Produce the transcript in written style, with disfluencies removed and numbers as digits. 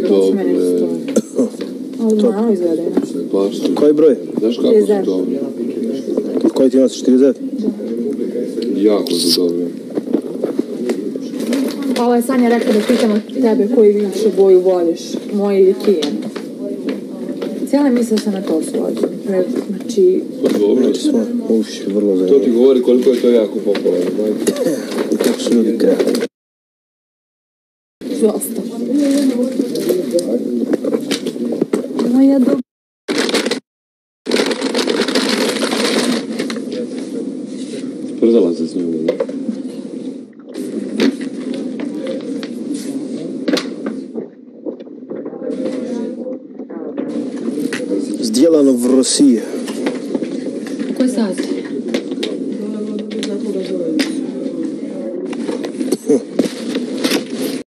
To su meni stoje. Ali malo izgledaju. Koji broj? Znaš kako su dobri? Koji ti nosiš, 49? Jako su dobri. Ovo je Sanja rekla da pitamo tebe koju više boju voliš, moje ili Kijen. Cijela misla se na to složim. Znači... Dobro. Uši, vrlo zanimljivo. To ti govori koliko je to jako popularno. I kako su ljudi kreativni. Dosta. Moja dobra. Sprzala se s njom, ne? Сделано в России. Koji sat?